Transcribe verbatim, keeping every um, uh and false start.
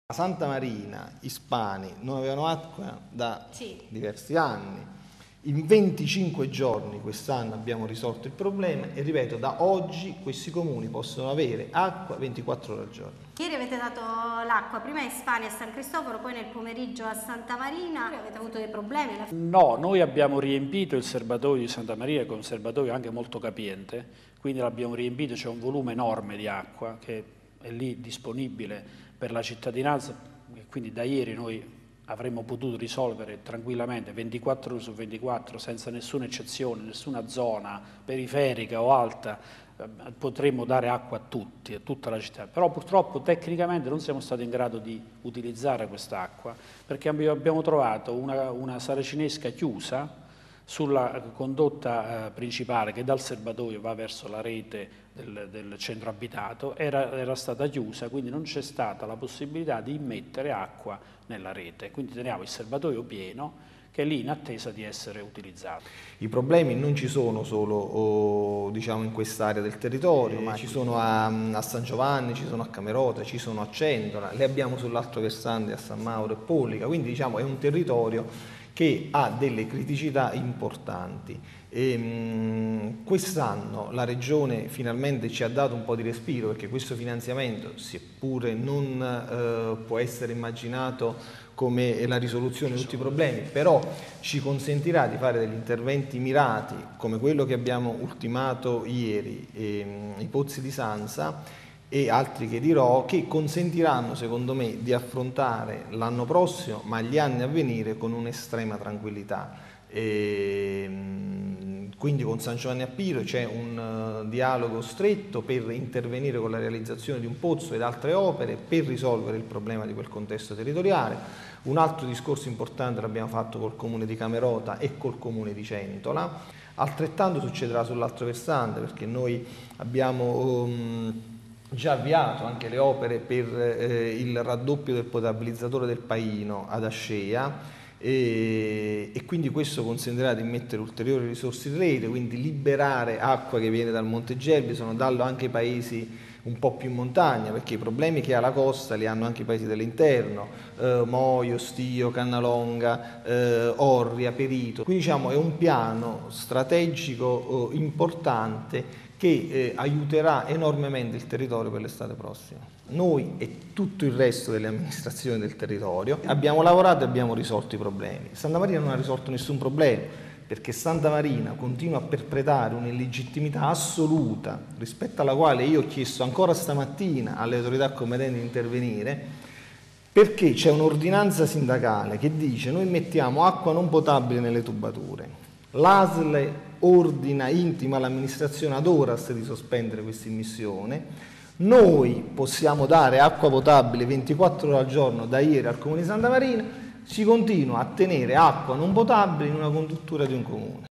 A Santa Marina i Spani non avevano acqua da Sì. diversi anni. In venticinque giorni quest'anno abbiamo risolto il problema e ripeto, da oggi questi comuni possono avere acqua ventiquattro ore al giorno. Ieri avete dato l'acqua prima ai Spani a San Cristoforo, poi nel pomeriggio a Santa Marina. Avete avuto dei problemi? No, noi abbiamo riempito il serbatoio di Santa Maria, che è un serbatoio anche molto capiente, quindi l'abbiamo riempito, c'è un volume enorme di acqua che è lì disponibile per la cittadinanza, e quindi da ieri noi avremmo potuto risolvere tranquillamente ventiquattro ore su ventiquattro, senza nessuna eccezione, nessuna zona periferica o alta, potremmo dare acqua a tutti, a tutta la città, però purtroppo tecnicamente non siamo stati in grado di utilizzare quest'acqua perché abbiamo trovato una, una saracinesca chiusa sulla condotta eh, principale che dal serbatoio va verso la rete del, del centro abitato, era, era stata chiusa, quindi non c'è stata la possibilità di immettere acqua nella rete, quindi teniamo il serbatoio pieno che è lì in attesa di essere utilizzato. I problemi non ci sono solo oh, diciamo in quest'area del territorio, ma ci sono a, a San Giovanni, ci sono a Camerota, ci sono a Centola, le abbiamo sull'altro versante a San Mauro e Polica, quindi diciamo è un territorio che ha delle criticità importanti. Quest'anno la Regione finalmente ci ha dato un po' di respiro perché questo finanziamento, seppure non eh, può essere immaginato come la risoluzione di tutti i problemi, però ci consentirà di fare degli interventi mirati come quello che abbiamo ultimato ieri, ehm, i pozzi di Sansa e altri che dirò, che consentiranno secondo me di affrontare l'anno prossimo ma gli anni a venire con un'estrema tranquillità. E quindi con San Giovanni a Piro c'è un uh, dialogo stretto per intervenire con la realizzazione di un pozzo ed altre opere per risolvere il problema di quel contesto territoriale. Un altro discorso importante l'abbiamo fatto col comune di Camerota e col comune di Centola. Altrettanto succederà sull'altro versante perché noi abbiamo um, già avviato anche le opere per eh, il raddoppio del potabilizzatore del Paino ad Ascea e, e quindi questo consentirà di mettere ulteriori risorse in rete, quindi liberare acqua che viene dal Monte Gerbison, darlo anche ai paesi un po' più in montagna, perché i problemi che ha la costa li hanno anche i paesi dell'interno, eh, Moio, Stio, Cannalonga, eh, Orria, Perito. Quindi diciamo è un piano strategico eh, importante che eh, aiuterà enormemente il territorio per l'estate prossima. Noi e tutto il resto delle amministrazioni del territorio abbiamo lavorato e abbiamo risolto i problemi. Santa Marina non ha risolto nessun problema, perché Santa Marina continua a perpetrare un'illegittimità assoluta, rispetto alla quale io ho chiesto ancora stamattina alle autorità competenti di intervenire, perché c'è un'ordinanza sindacale che dice noi mettiamo acqua non potabile nelle tubature. L'A S L ordina, intima all'amministrazione ad horas di sospendere questa immissione. Noi possiamo dare acqua potabile ventiquattro ore al giorno da ieri al comune di Santa Marina, si continua a tenere acqua non potabile in una conduttura di un comune.